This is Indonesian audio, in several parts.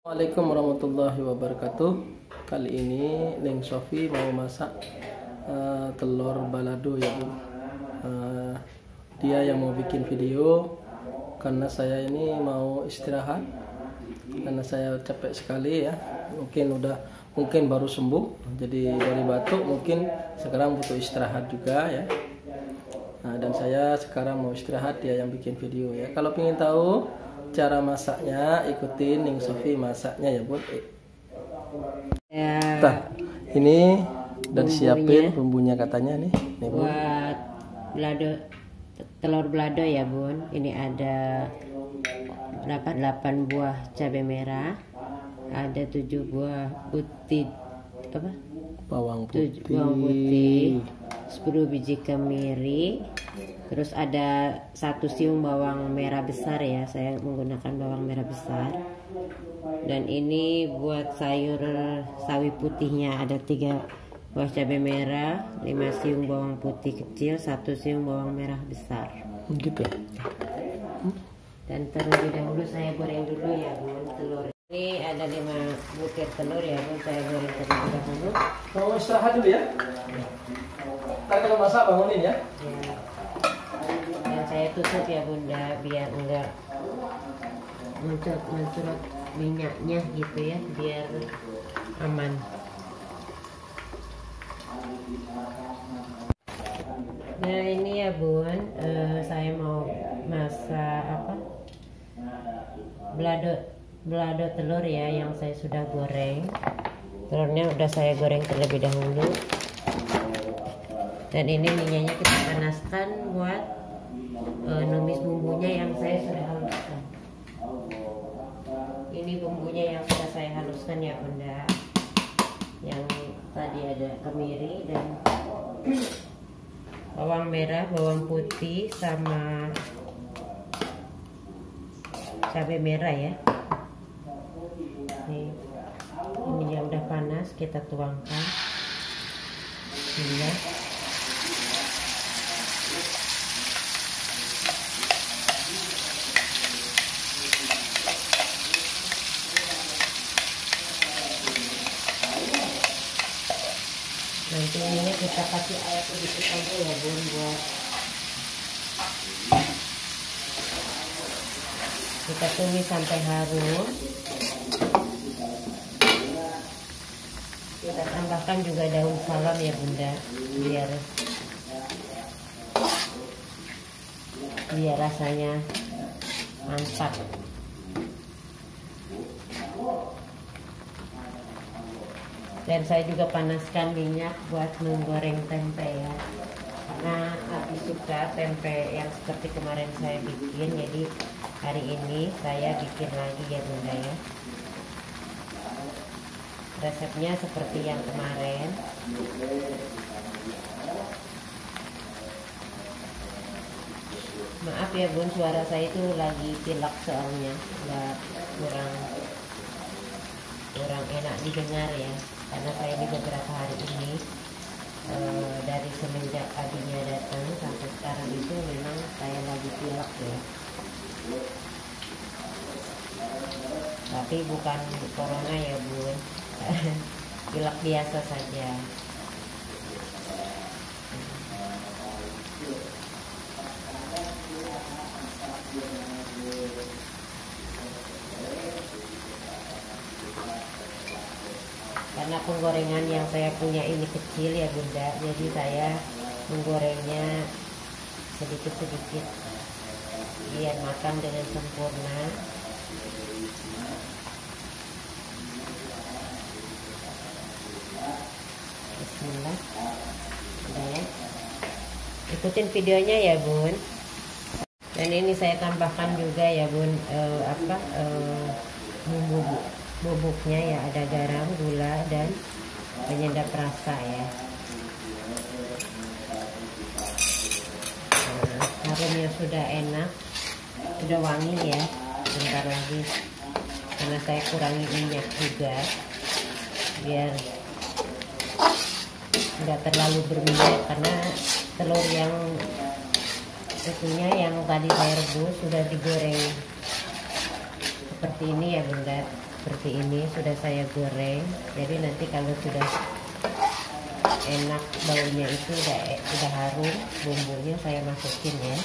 Assalamualaikum warahmatullahi wabarakatuh. Kali ini Neng Sofi mau masak telur balado ya Bu. Dia yang mau bikin video karena saya ini mau istirahat karena saya capek sekali ya. Mungkin baru sembuh, jadi dari batuk mungkin sekarang butuh istirahat juga ya. Dan saya sekarang mau istirahat, dia yang bikin video ya. Kalau ingin tahu cara masaknya, ikutin Neng Sofi masaknya ya Bun. Ya, Nah, ini udah disiapin bumbunya katanya nih Bun. Buat telur balado ya Bun. Ini ada 8 buah cabai merah, ada 7 buah Bawang 7 putih, bawang putih, 10 biji kemiri, terus ada 1 siung bawang merah besar ya, saya menggunakan bawang merah besar. Dan ini buat sayur sawi putihnya ada 3 buah cabai merah, 5 siung bawang putih kecil, 1 siung bawang merah besar. gitu. Dan terlebih dahulu saya goreng dulu ya Bun telur. Ini ada 5 butir telur ya Bun, saya goreng terlebih dahulu. Mau istirahat dulu ya. Ntar kalau masak bangunin ya. Ya. Dan saya tutup ya Bunda biar enggak mencurut minyaknya gitu ya, biar aman. Nah ini ya Bun, saya mau masak belado telur ya, yang saya sudah goreng. Telurnya udah saya goreng terlebih dahulu. Dan ini minyaknya kita panaskan buat numis bumbunya yang saya sudah haluskan. Ini bumbunya yang sudah saya haluskan ya Bunda. Yang tadi ada kemiri dan bawang merah, bawang putih, sama cabai merah ya. Ini yang udah panas, kita tuangkan. Bismillah. Nanti ini kita kasih air sedikit aja ya Bun, buat kita tumis sampai harum. Kita tambahkan juga daun salam ya Bunda, biar rasanya mantap. Dan saya juga panaskan minyak buat menggoreng tempe ya, karena aku suka tempe yang seperti kemarin saya bikin, jadi hari ini saya bikin lagi ya Bunda ya. Resepnya seperti yang kemarin. Maaf ya Bun, suara saya itu lagi pilek soalnya, kurang enak didengar ya, karena saya ini beberapa hari ini dari semenjak abinya datang sampai sekarang itu memang saya lagi pilek ya. Tapi bukan corona ya Bun, pilek biasa saja. Karena penggorengan yang saya punya ini kecil ya Bunda, jadi saya menggorengnya sedikit-sedikit biar makan dengan sempurna. Bismillah. Udah ya. Ikutin videonya ya Bun. Dan ini saya tambahkan juga ya Bun bubuknya ya, ada garam, gula, dan penyedap rasa ya. Harumnya sudah enak, sudah wangi ya. Bentar lagi, karena saya kurangi minyak juga biar nggak terlalu berminyak, karena telur yang tentunya yang tadi saya rebus sudah digoreng seperti ini ya Bunda. seperti ini sudah saya goreng. Jadi nanti kalau sudah enak baunya itu udah harum, bumbunya saya masukin ya.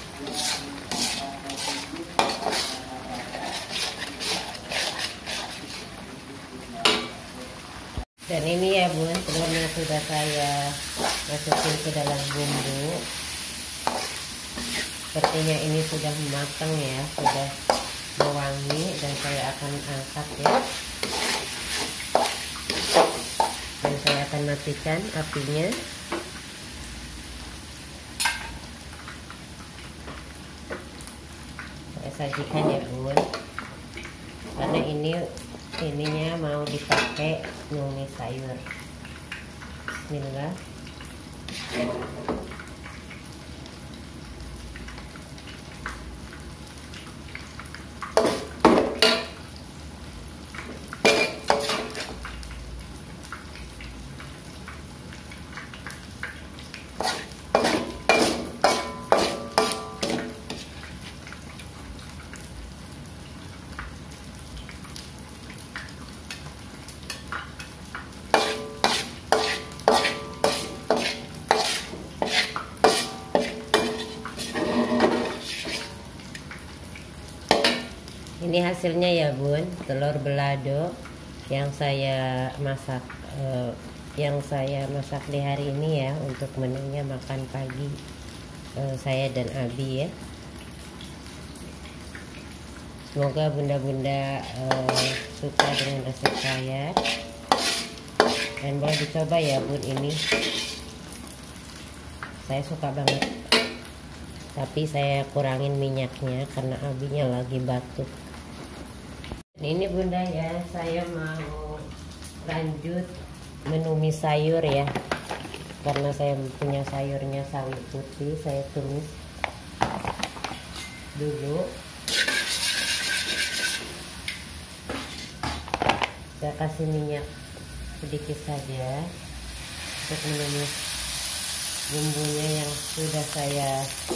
Dan ini ya bun, telurnya sudah saya masukin ke dalam bumbu. Sepertinya ini sudah matang ya, sudah mewangi, dan saya akan angkat ya. Dan saya akan matikan apinya. Saya sajikan ya bun, karena ininya mau dipakai numis sayur. Bismillah. Ini hasilnya ya bun, telur balado yang saya masak di hari ini ya, untuk menunya makan pagi saya dan Abi ya. Semoga bunda-bunda suka dengan resep saya, dan boleh dicoba ya bun. Ini saya suka banget, tapi saya kurangin minyaknya karena Abinya lagi batuk. Ini bunda ya, saya mau lanjut menumis sayur ya, karena saya punya sayurnya sawi putih. Saya tumis dulu. Saya kasih minyak sedikit saja untuk menumis bumbunya yang sudah saya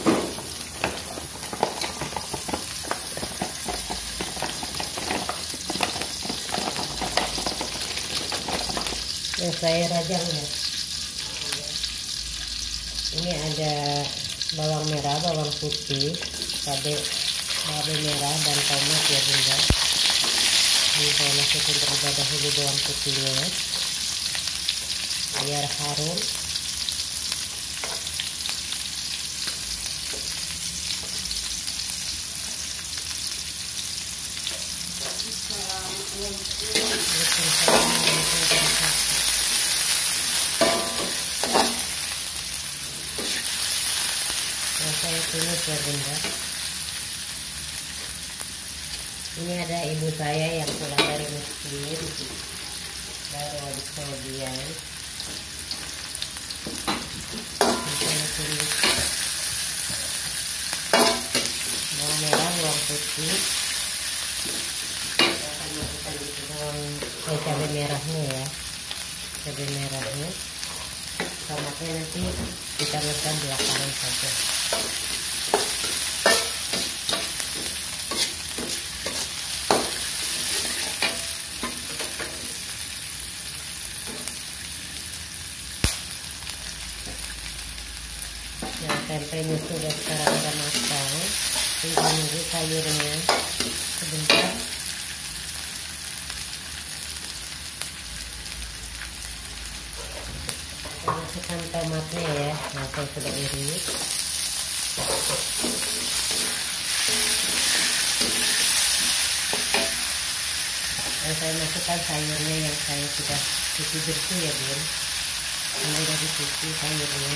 rajang ya. Ini ada bawang merah, bawang putih, cabai merah, dan tomat ya bunda. Ini saya masukin terlebih dahulu bawang putihnya biar harum. Saya tumis ya bunda. Ini ada ibu saya yang pulang dari Mesir, baru habis kemudian. Saya tumis bawang merah, bawang putih, akan masukkan di dalam cabai merahnya ya, cabai merahnya. Tomatnya nanti kita masukkan belakangan saja. Nah, tempenya sudah sekarang udah matang, tinggal nunggu sayurnya sebentar. Masukkan tomatnya ya, nah saya sudah iris. Dan saya masukkan sayurnya yang saya sudah cuci bersih ya bun. Ini sudah dicuci sayurnya.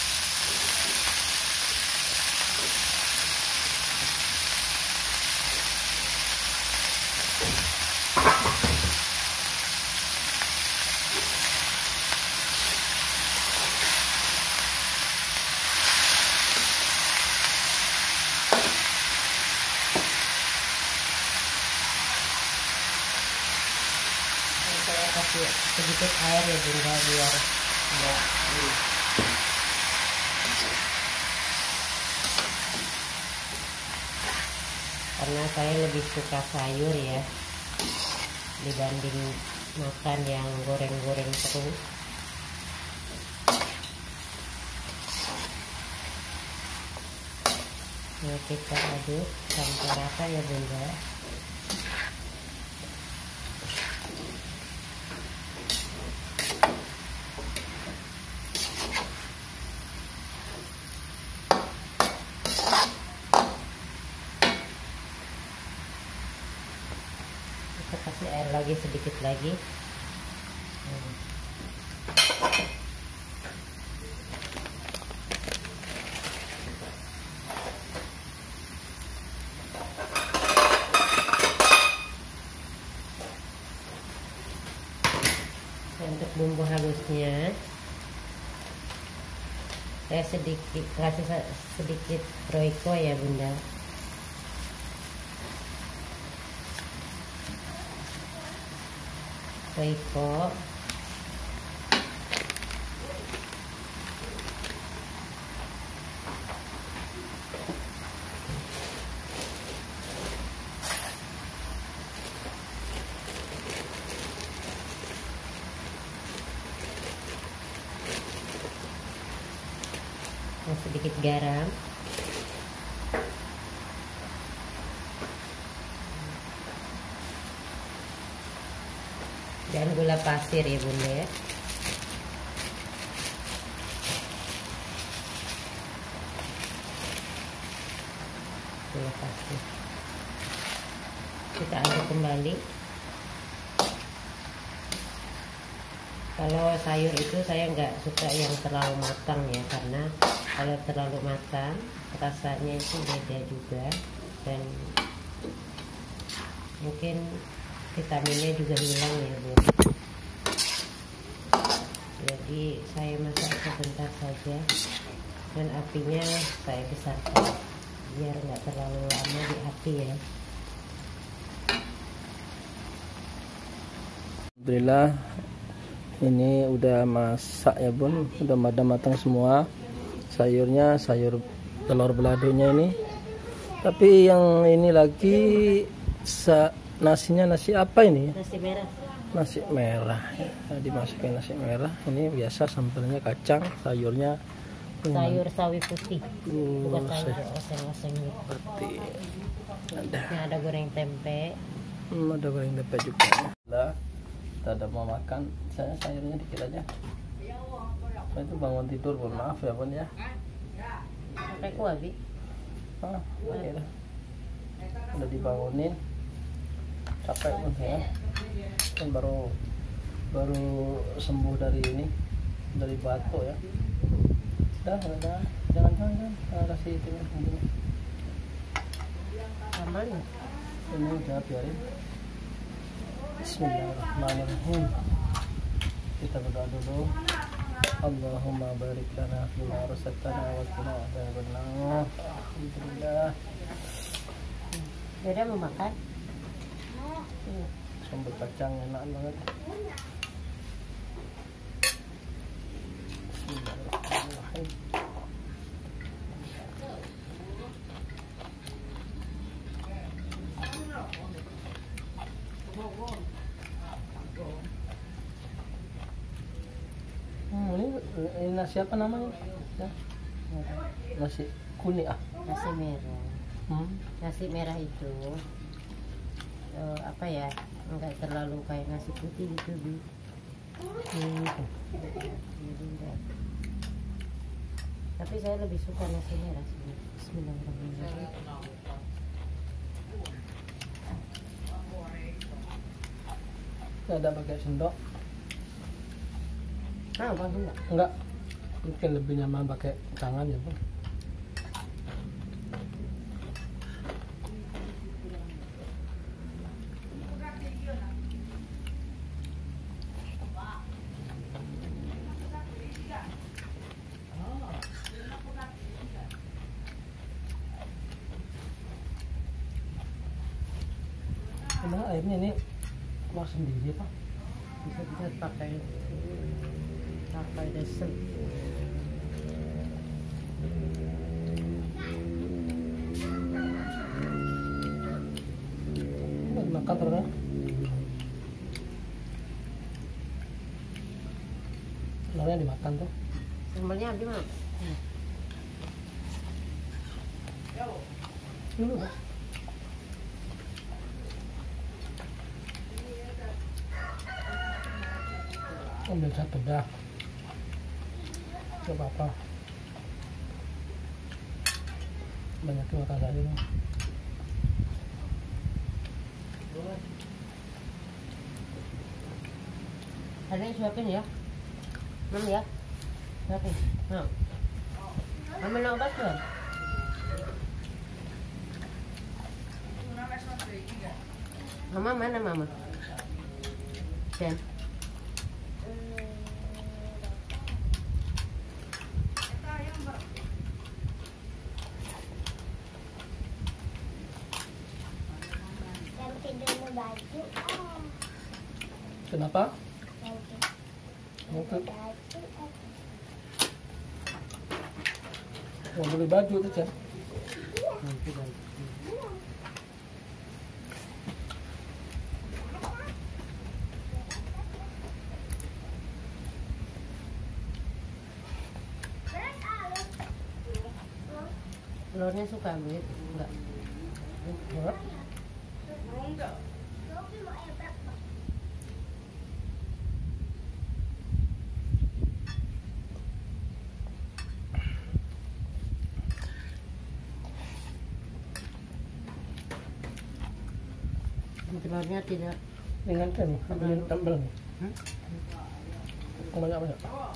Saya kasih sedikit air ya bunda biar enggak karena saya lebih suka sayur ya, dibanding makan yang goreng-goreng terus. Nah, kita aduk sampai rata ya bunda. Kita kasih air lagi sedikit lagi. Untuk bumbu halusnya saya kasih sedikit roiko ya bunda. Roiko, dan sedikit garam. Dan gula pasir ya bunda ya. Gula pasir. Kita aduk kembali. Kalau sayur itu saya nggak suka yang terlalu matang ya, karena kalau terlalu matang rasanya itu beda juga, dan mungkin vitaminnya juga hilang ya bu. Jadi saya masak sebentar saja dan apinya saya besarkan biar nggak terlalu lama di api ya. Alhamdulillah ini udah masak ya bun, udah matang semua sayurnya, sayur telur baladonya ini. Tapi yang ini lagi nasinya nasi apa ini? Nasi merah. Nasi merah. Nah, dimasukin nasi merah. Ini biasa sambelnya kacang, sayurnya sayur sawi putih. Bukan sayur oseng-oseng gitu. Seperti ada goreng tempe. Ada goreng tempe juga. Nah, kita udah mau makan. Saya sayurnya dikit aja. Saya itu bangun tidur, mohon maaf ya bun ya. Pakai kuah bi. Ya. Udah dibangunin. Capek pun ya, kan baru sembuh dari ini, dari batuk ya. Udah, jangan kasih itu ya. Sambalnya Ini udah biarin. Bismillahirrahmanirrahim. Kita berdoa dulu. Allahumma barik lana fima razaqtana wa qina adzabannar. Alhamdulillah. Udah mau makan? Sambal kacang enak banget. Bismillahirrahmanirrahim. Ini nasi apa namanya? Ya. Nasi kuning Nasi merah. Nasi merah itu apa ya, enggak terlalu kayak nasi putih gitu bi. Tapi saya lebih suka nasi merah sih. Bismillahirrahmanirrahim. Ada pakai sendok? Bang Enggak. Mungkin lebih nyaman pakai tangan ya bang. Emang airnya ini keluar sendiri pak? Bisa pakai desem. Makan terus. Telurnya dimakan tuh. Sambalnya habis mana? Dulu dah. Ambil satu dah. Gak apa-apa. Banyak tuh makan tadi nih. Ada yang suapin ya? Mam ya? Suapin. Nah. Mama nak obat belum? Mama mana mama? Dan Kenapa? Mau beli baju tuh, Chan. telurnya suka ambil? Enggak. Enggak. Telurnya tidak. Ingatkan, ambilin tambal nih. Banyak-banyak.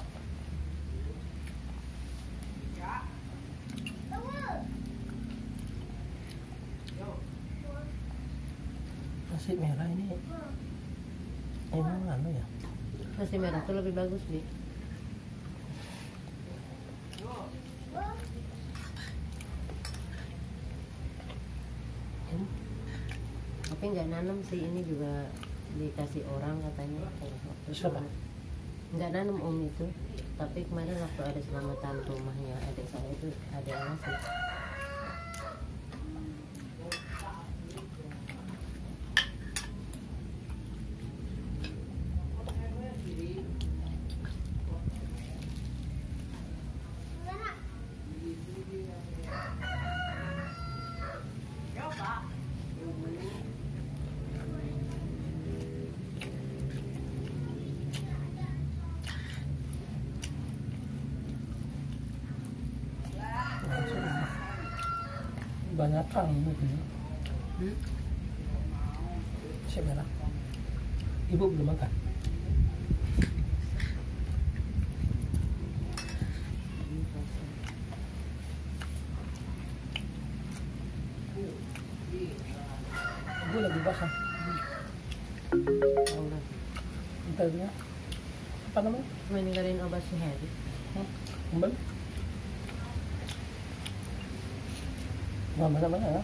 Nasi merah ini emang anu ya? Nasi merah itu lebih bagus, Bi. Tapi nggak nanam sih, ini juga dikasih orang katanya. Siapa? Nggak nanam om itu, tapi kemarin waktu ada selamatan rumahnya adik saya itu ada yang ngasih. Banyak kan gitu. Nasi merah. Ibu belum makan. Ibu lagi basah. Entar dia. Apa namanya? Meninggalin obat sehari. Kembali. Mana-mana ya.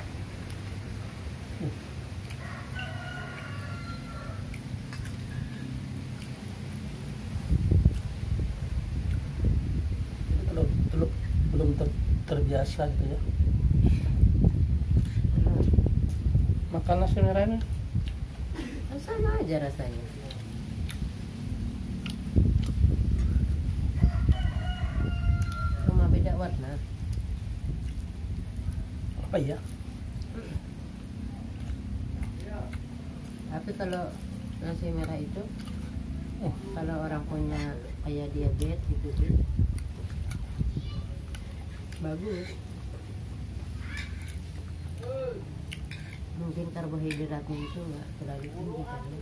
Belum terbiasa gitu ya. Makan nasi merah ini Sama aja rasanya. Cuma beda warna. apa ya? Tapi kalau nasi merah itu kalau orang punya kayak diabetes gitu sih bagus. Mungkin karbohidratnya itu nggak terlalu tinggi kali.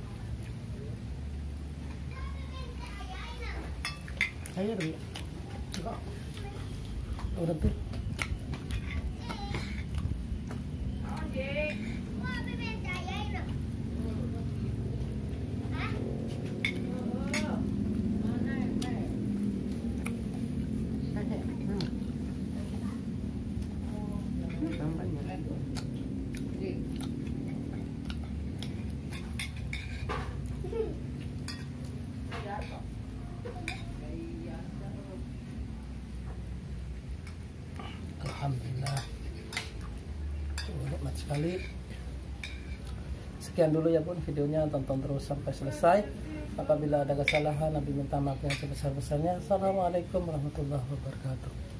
Ayo Bi. Enggak. Udah tuh. Alhamdulillah, nikmat sekali. Sekian dulu ya Bun videonya, tonton terus sampai selesai. Apabila ada kesalahan, Nabi minta maaf yang sebesar-besarnya. Assalamualaikum warahmatullahi wabarakatuh.